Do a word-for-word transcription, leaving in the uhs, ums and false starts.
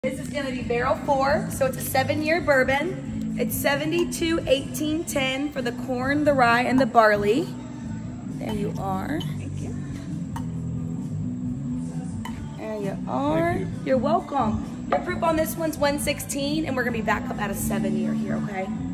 This is gonna be barrel four, so it's a seven year bourbon. It's seventy-two, eighteen, ten for the corn, the rye, and the barley. There you are. Thank you. There you are. You. You're welcome. Your proof on this one's one sixteen, and we're gonna be back up at a seven year here, okay?